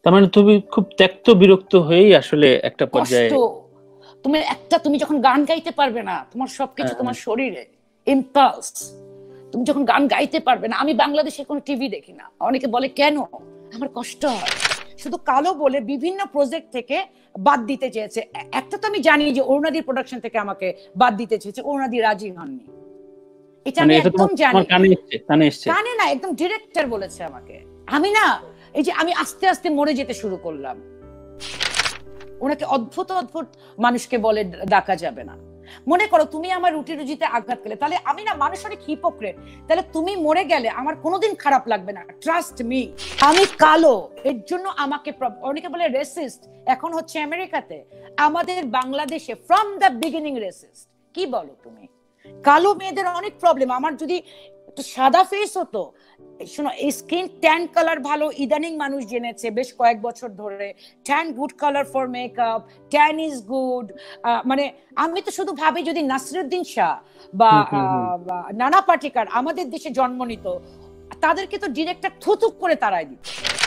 তার মানে তুমি খুব ত্যক্ত বিরক্ত হয়েই আসলে একটা পর্যায়ে তুমি যখন গান গাইতে পারবে না, তোমার সবকিছু তোমার শরীরে ইম্পালস, তুমি যখন গান গাইতে পারবে না। আমি বাংলাদেশে কোনো টিভি দেখি না, অনেকে বলে কেন, আমার কষ্ট হয়। শুধু কালো বলে বিভিন্ন প্রজেক্ট থেকে বাদ দিতে চেয়েছে। একটা তো আমি জানি যে অরুণাদির প্রোডাকশন থেকে আমাকে বাদ দিতে চেয়েছে, অরুণাদি রাজি হননি, এটা আমি একদম জানি। কানে না, একদম ডিরেক্টর বলেছে আমাকে। আমি না, এই যে আমি আস্তে আস্তে মরে যেতে শুরু করলাম। ওনাকে অদ্ভুত অদ্ভুত মানুষকে বলে ডাকা যাবে না। মনে করো তুমি আমার রুটি রুজিতে আঘাত পেলে, তাহলে আমি না, মানুষ অনেক হিপোক্রেট, তাহলে তুমি মরে গেলে আমার কোনোদিন খারাপ লাগবে না, ট্রাস্ট মি। আমি কালো, এর জন্য আমাকে অনেকে বলে রেসিস্ট, এখন হচ্ছে আমেরিকাতে, আমাদের বাংলাদেশে ফ্রম দ্য বিগিনিং রেসিস্ট। কি বলো তুমি? কালো মেয়েদের অনেক প্রবলেম। আমার যদি একটু সাদা ফেস হতো, শোনো, স্কিন ট্যান কালার ভালো ইদানিং মানুষ জেনেছে বেশ কয়েক বছর ধরে। Tan good colour for makeup, tan is good. মানে আমি তো শুধু ভাবি যদি নাসিরুদ্দিন শাহ বা নানা পাটেকার আমাদের দেশে জন্ম নিত, তাদেরকে তো ডিরেক্টর থুথুক করে তাড়ায় দিত।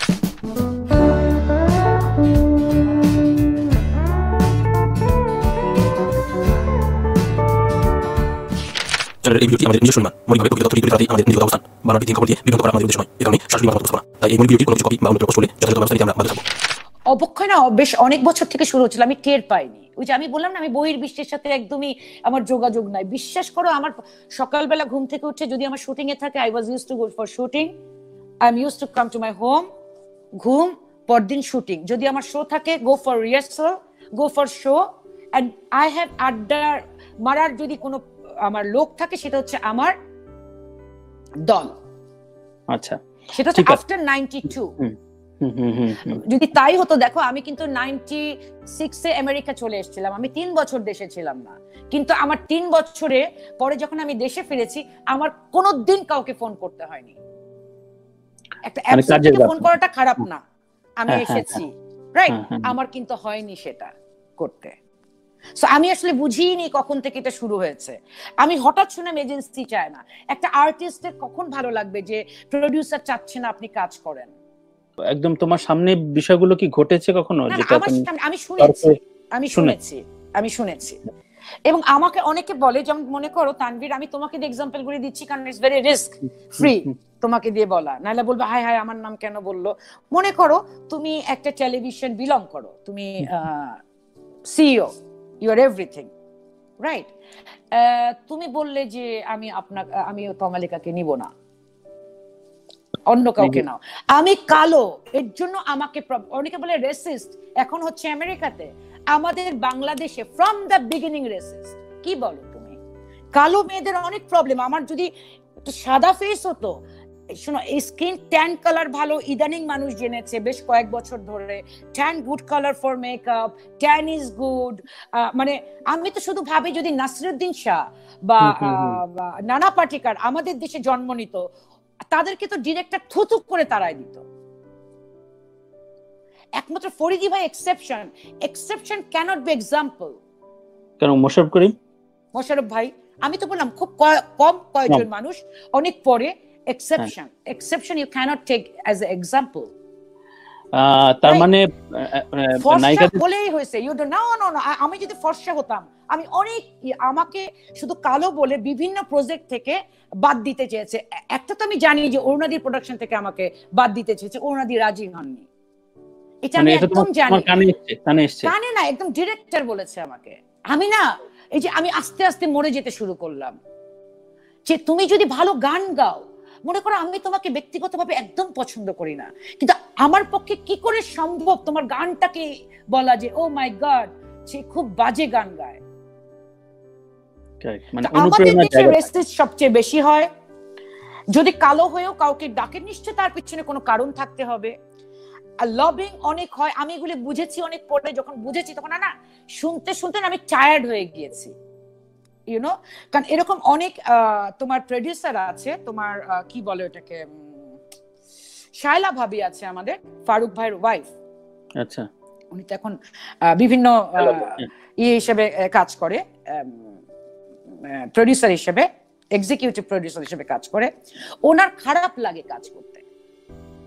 এই ভিডিওটি আমাদের নিজস্ব নির্মাণ, মৌলিকভাবে প্রকৃত তথ্য তৈরি আমাদের নিজের অবস্থান বানানটি তিন খবর দিয়ে বিভ্রান্ত করা আমাদের উদ্দেশ্য নয়। এই কারণে সরাসরি বাংলা প্রকাশ করা। তাই এই মৌলিক ভিডিওটি কোনো কিছু কপি বা অন্য পোস্ট করলে যথাযথ ব্যবস্থা নিতে আমরা বাধ্য থাকবো। অবক্ষয় না বেশ অনেক বছর থেকে শুরু হচ্ছিল, আমি টের পাইনি। ওই যে আমি বললাম না, আমি বহির বিশ্বের সাথে একদমই আমার যোগাযোগ নাই। বিশ্বাস করো, আমার সকালবেলা ঘুম থেকে উঠে যদি আমার শুটিং এ থাকে, I was used to go for shooting, I am used to come to my home, ঘুম, পরদিন শুটিং। যদি আমার শো থাকে, go for rehearsal, go for show, and I have আড্ডা মারার যদি কোনো আমার লোক থাকে, সেটা হচ্ছে আমার দল। আচ্ছা, সেটা হচ্ছে আফটার 92। যদি তাই হতো, দেখো আমি কিন্তু 96 আমেরিকা চলে এসেছিলাম, আমি 3 বছর দেশে ছিলাম না। কিন্তু আমার 3 বছরে পরে যখন আমি দেশে ফিরেছি, আমার কোনোদিন কাউকে ফোন করতে হয়নি। একটা অ্যাপস থেকে ফোন করাটা খারাপ না, আমি এসেছি, রাইট, আমার কিন্তু হয়নি সেটা করতে। সো আমি আসলে বুঝিনি কখন থেকে এটা শুরু হয়েছে। আমি হঠাৎ শুনলাম এজেন্সি চায় না। একটা আর্টিস্টের কখন ভালো লাগবে যে প্রোডিউসার চাচ্ছে না আপনি কাজ করেন? একদম তোমার সামনে বিষয়গুলো কি ঘটেছে কখনো? আমি শুনেছি এবং আমাকে অনেকে বলে, যেমন মনে করো তানভীর, আমি তোমাকে দিয়ে এক্সাম্পল গুলো দিচ্ছি কারণ ইটস ভেরি রিস্ক ফ্রি তোমাকে দিয়ে বলা, নাহলে বলবে হাই হাই আমার নাম কেন বললো। মনে করো তুমি একটা টেলিভিশন বিলং করো, তুমি CEO, you are everything, right? তুমি বললে যে আমি তমালিকাকে নিব না, অন্য কাউকে নাও। আমি কালো, এর জন্য আমাকে অনেকে বলে রেসিস্ট, এখন হচ্ছে আমেরিকাতে, আমাদের বাংলাদেশে ফ্রম দ্য বিগিনিং রেসিস্ট। কি বলো তুমি? কালো মেয়েদের অনেক প্রবলেম। আমার যদি একটু সাদা ফেস হতো, শোনো, স্কিন ট্যান কালার ভালো ইদানিং মানুষ জেনেছে বেশ কয়েক বছর ধরে। Tan good colour for makeup, tan is good. মানে আমি তো শুধু ভাবি যদি নাসিরুদ্দিন শাহ বা নানা পাটেকার আমাদের দেশে জন্ম নিত, তাদেরকে তো ডিরেক্টর থুথুক করে তাড়ায় দিত। একমাত্র ফরিদি ভাই এক্সেপশন ক্যানট বি এক্সাম্পল। কেন? মোশাররফ ভাই, আমি তো বললাম খুব কম কয়েকজন মানুষ, অনেক পরে exception you cannot take as a example. তার মানে নায়িকা বলেই হয়েছে ইউ ডোন্ট নো। আমি যদি ফর্সা হতাম, আমি অনেক, আমাকে শুধু কালো বলে বিভিন্ন প্রজেক্ট থেকে বাদ দিতে চেয়েছে। একটা তো আমি জানি যে অরুণাদির প্রোডাকশন থেকে আমাকে বাদ দিতে চেয়েছে, অরুণাদি রাজি হননি, এটা আমি একদম জানি। কানে না, একদম ডিরেক্টর বলেছে আমাকে। আমি না, এই যে আমি আস্তে আস্তে মরে যেতে শুরু করলাম যে তুমি যদি ভালো গান গাও, মনে করো আমি তোমাকে ব্যক্তিগতভাবে একদম পছন্দ করি না, কিন্তু আমার পক্ষে কি করে সম্ভব তোমার গানটাকে বলা যে ও মাই গড সে খুব বাজে গান গায়? আমাদের দেশে রেসিস্ট সবচেয়ে বেশি হয়। যদি কালো হয়েও কাউকে ডাকে, নিশ্চয় তার পিছনে কোনো কারণ থাকতে হবে। আর লবিং অনেক হয়, আমি এগুলো বুঝেছি অনেক পরে। যখন বুঝেছি তখন না শুনতে শুনতে আমি টায়ার্ড হয়ে গিয়েছি, ইউনো। কারণ এরকম অনেক তোমার প্রোডিউসার আছে, তোমার কি বলে ওটাকে, শায়লা ভাবি আছে আমাদের, ফারুক ভাইয়ের ওয়াইফ। আচ্ছা, উনি তো এখন বিভিন্ন হিসেবে কাজ করে, প্রোডিউসার হিসেবে, এক্সিকিউটিভ প্রোডিউসার হিসেবে কাজ করে। ওনার খারাপ লাগে কাজ করতে,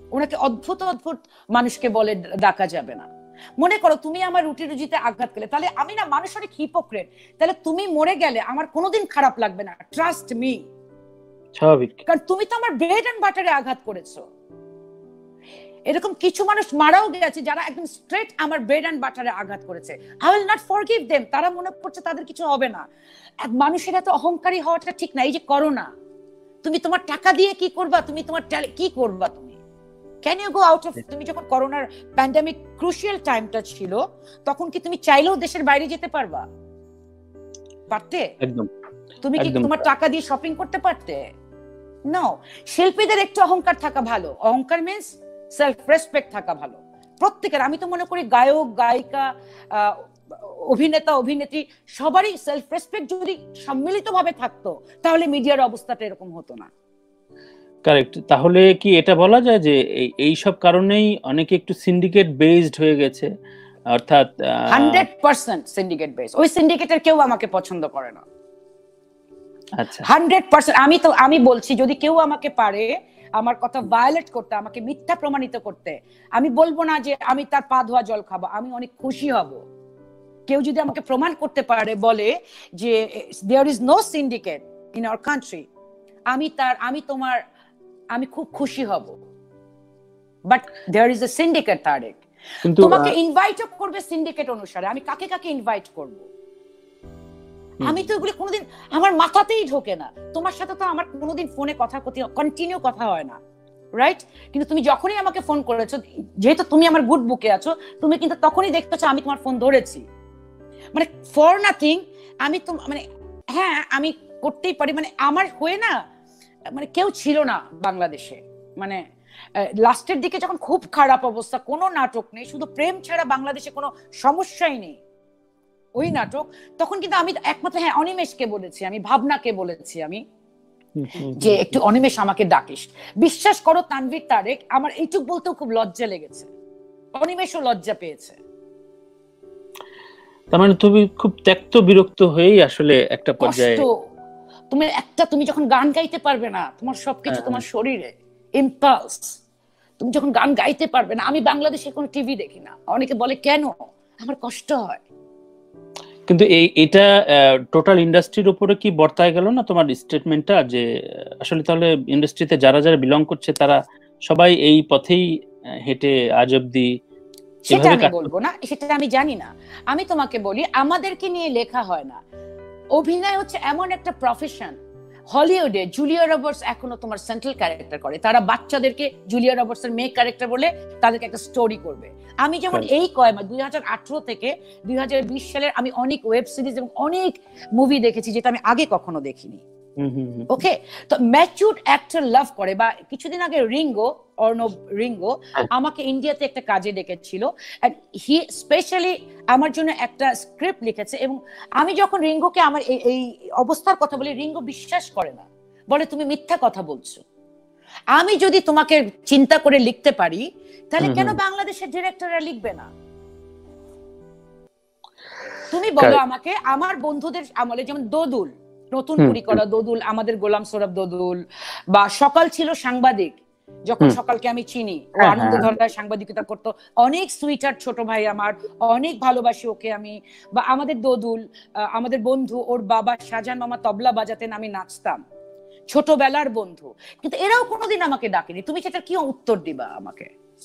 ওনাকে অদ্ভুত অদ্ভুত মানুষকে বলে ডাকা যাবে না। মনে করো তুমি আমার রুটি রুজিতে আঘাত করলে, তাহলে আমি না মানুষ অনেক হিপোক্রেট, তাহলে তুমি মরে গেলে আমার কোনোদিন খারাপ লাগবে না, ট্রাস্ট মি। স্বাভাবিক, কারণ তুমি তো আমার ব্রেড এন্ড বাটারে আঘাত করেছো। এরকম কিছু মানুষ মারাও গেছে যারা একদম স্ট্রেট আমার ব্রেড এন্ড বাটারে আঘাত করেছে। I will not forgive them. তারা মনে করছে তাদের কিছু হবে না। মানুষের এত অহংকারী হওয়াটা ঠিক না। এই যে করোনা, তুমি তোমার টাকা দিয়ে কি করবা, তুমি তোমার কি করবা, তুমি can you go out of, তুমি যখন করোনার প্যান্ডেমিক ক্রুশিয়াল টাইমটা ছিল তখন কি তুমি চাইলেও দেশের বাইরে যেতে পারবা? পারতে? একদম। তুমি কি তোমার টাকা দিয়ে শপিং করতে পারতে? নো। শিল্পীদের একটু অহংকার থাকা ভালো। অহংকার মিন্স সেলফ রেসপেক্ট থাকা ভালো প্রত্যেকের। আমি তো মনে করি গায়ক গায়িকা অভিনেতা অভিনেত্রী সবারই সেলফ রেসপেক্ট যদি সম্মিলিতভাবে থাকতো তাহলে মিডিয়ার অবস্থাটা এরকম হতো না। কারেক্ট। তাহলে কি এটা বলা যায় যে এই সব কারণেই অনেকে একটু সিন্ডিকেট বেসড হয়ে গেছে, অর্থাৎ 100% সিন্ডিকেট বেস। ওই সিন্ডিকেটের কেউ আমাকে পছন্দ করে না। আচ্ছা 100%। আমি বলছি যদি কেউ আমাকে পারে আমার কথা ভায়োলেট করতে, আমাকে মিথ্যা প্রমাণিত করতে, আমি বলবো না যে আমি তার পা ধোয়া জল খাবো, আমি অনেক খুশি হব। কেউ যদি আমাকে প্রমাণ করতে পারে, বলে যে there is no syndicate in our country, আমি খুব খুশি হব। But there is a syndicate Tarek. তোমাকে ইনভাইটও করবে সিন্ডিকেট অনুসারে। আমি কাকে কাকে ইনভাইট করব? আমি তো এগুলো কোনোদিন আমার মাথাতেই ঢোকে না। তোমার সাথে তো আমার কোনোদিন ফোনে কথা কন্টিনিউ কথা হয় না, রাইট? কিন্তু তুমি যখনই আমাকে ফোন করেছো, যেহেতু তুমি আমার গুড বুকে আছো, তুমি কিন্তু তখনই দেখতেছো আমি তোমার ফোন ধরেছি। মানে ফর নাথিং আমি তো মানে হ্যাঁ আমি করতেই পারি। মানে আমার হয়ে না, মানে কেউ ছিল না বাংলাদেশে। মানে লাস্টের দিকে যখন খুব খারাপ অবস্থা, কোনো নাটক নেই, শুধু প্রেম ছাড়া বাংলাদেশে কোনো সমস্যাই নেই, ওই নাটক, তখন কিন্তু আমি একমাত্র অনিমেষকে বলেছি, আমি ভাবনাকে বলেছি আমি যে একটু অনিমেষ আমাকে ডাকিস। বিশ্বাস করো তানভীর তারেক, আমার এইটুক বলতেও খুব লজ্জা লেগেছে, অনিমেষও লজ্জা পেয়েছে। তার মানে তুমি খুব ত্যক্ত বিরক্ত হয়েই আসলে একটা পর্যায়ে, তুমি যখন গান গাইতে পারবে না, তোমার সবকিছু তোমার শরীরে ইম্পালস, তুমি যখন গান গাইতে পারবে না। আমি বাংলাদেশে কোনো টিভি দেখি না। অনেকে বলে কেন, আমার কষ্ট হয়। কিন্তু এটা টোটাল ইন্ডাস্ট্রির উপরে কি বর্তায় গেল না তোমার স্টেটমেন্টটা, যে আসলে তাহলে ইন্ডাস্ট্রিতে যারা যারা বিলং করছে তারা সবাই এই পথেই হেঁটে আজ অব্দি? সেটা আমি বলবো না, সেটা আমি জানি না। আমি তোমাকে বলি আমাদেরকে নিয়ে লেখা হয় না। অভিনয় হচ্ছে এমন একটা প্রফেশন। হলিউডে জুলিয়া রবার্টস এখনো তোমার সেন্ট্রাল ক্যারেক্টার করে। তারা বাচ্চাদেরকে জুলিয়া রবার্টস এর মেয়ে ক্যারেক্টার বলে তাদেরকে একটা স্টোরি করবে। আমি যেমন এই কয়মা 2018 থেকে 2020 সালের আমি অনেক ওয়েব সিরিজ এবং অনেক মুভি দেখেছি যেটা আমি আগে কখনো দেখিনি। ওকে, তো ম্যাচিউরড অ্যাক্টর লাভ করে। বা কিছুদিন আগে অর্ণব রিঙ্গো আমাকে ইন্ডিয়াতে একটা কাজে ডেকেছিল, এন্ড হি স্পেশালি আমার জন্য একটা স্ক্রিপ্ট লিখেছে। এবং আমি যখন রিঙ্গোকে আমার এই অবস্থার কথা বলি, রিঙ্গো বিশ্বাস করে না, বলে তুমি মিথ্যা কথা বলছো। আমি যদি তোমাকে চিন্তা করে লিখতে পারি, তাহলে কেন বাংলাদেশের ডিরেক্টররা লিখবে না? তুমি বলো আমাকে। আমার বন্ধুদের আমলে যেমন দোদুল, নতুন কুড়ি করা দোদুল, আমাদের গোলাম সোরাব দোদুল, বা সকাল ছিল সাংবাদিক, যখন সকালকে আমি চিনি, ও আনন্দ ধরায় সাংবাদিকতা করতো, অনেক সুইটার ছোট ভাই আমার, অনেক ভালোবাসি ওকে আমি। বা আমাদের দোদুল, আমাদের বন্ধু, ওর বাবা শাহজাহান মামা তবলা বাজাতেন, আমি নাচতাম, ছোটবেলার বন্ধু। কিন্তু এরাও কোনোদিন আমাকে ডাকেনি। তুমি সেটা কি উত্তর দিবা আমাকে?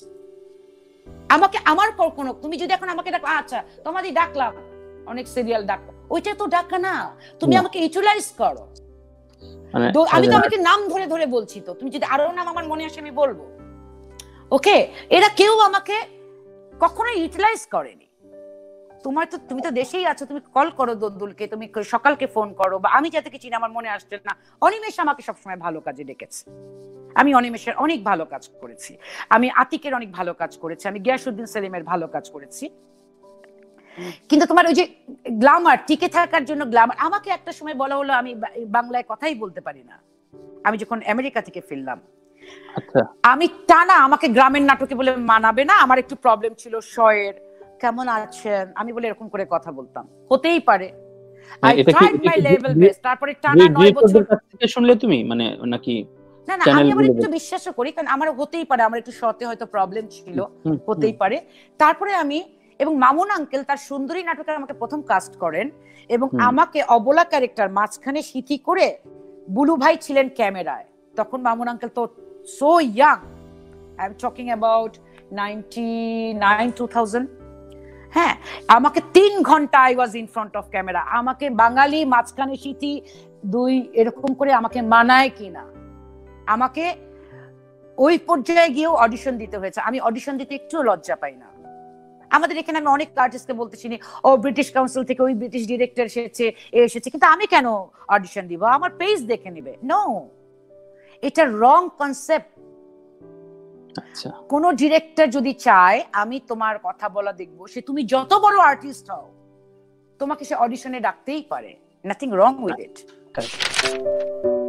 আমার কোনো, তুমি যদি এখন আমাকে ডাকো, আচ্ছা তোমাদের ডাকলাম, অনেক সিরিয়াল ডাকো, ওইটা তো ডাকা না। তুমি আমাকে ইউটিলাইজ করো। আমি তো আমাকে নাম ধরে ধরে বলছি, তো তুমি যদি আরো নাম আমার মনে আসে আমি বলবো। ওকে, এরা কেউ আমাকে কখনো ইউটিলাইজ করেনি। তুমি তো দেশেই আছো, তুমি কল করো দোদুলকে, তুমি সকালকে ফোন করো, বা আমি যাদেরকে চিনি আমার মনে আসছে না। অনিমেষ আমাকে সবসময় ভালো কাজে ডেকেছে। আমি অনিমেষের অনেক ভালো কাজ করেছি, আমি আতিকের অনেক ভালো কাজ করেছি, আমি গিয়াসউদ্দিন সেলিমের ভালো কাজ করেছি। কিন্তু তোমার ওই যে গ্ল্যামার, টিকে থাকার জন্য গ্ল্যামার, আমাকে একটা সময় বলা হলো আমি বাংলায় কথাই বলতে পারি না। আমি যখন আমেরিকা থেকে ফিরলাম, আমি টানা আমাকে গ্রামের নাটকে বলে মানাবে না, আমার একটু প্রবলেম ছিল শয়ের, কেমন আছেন আমি বলে এরকম করে কথা বলতাম। হতেই পারে, I tried my level best. তারপরে টানা 9 বছর কাছ থেকে শুনলে তুমি, মানে নাকি না না, আমি আবার একটু বিশ্বাসও করি, কারণ আমার হতেই পারে আমার একটু শতে হয়তো প্রবলেম ছিল, হতেই পারে। তারপরে আমি, এবং মামুন আঙ্কেল তার সুন্দরী নাটকে আমাকে প্রথম কাস্ট করেন, এবং আমাকে অবলা ক্যারেক্টার মাঝখানে সিথি করে বুলু ভাই ছিলেন ক্যামেরায়। তখন মামুন আঙ্কেল তো so young, I am talking about 99-2000। হ্যাঁ, আমাকে 3 ঘন্টা I was in front of camera. আমাকে বাঙালি মাঝখানে সিথি 2 এরকম করে আমাকে মানায় কিনা, আমাকে ওই পর্যায়ে গিয়েও অডিশন দিতে হয়েছে। আমি অডিশন দিতে একটু লজ্জা পাই না। আমাদের এখানে আমি অনেক আর্টিস্টকে বলতে চিনি, ও ব্রিটিশ কাউন্সিল থেকে ওই ব্রিটিশ ডিরেক্টর এসেছে, কিন্তু আমি কেন অডিশন দিব, আমার পেজ দেখে নিবে। নো, এটা রং কনসেপ্ট। কোন ডিরেক্টর যদি চায় আমি তোমার কথা বলা দেখবো, সে তুমি যত বড় আর্টিস্ট হও, তোমাকে সে অডিশনে ডাকতেই পারে, নাথিং রং উইথ ইট।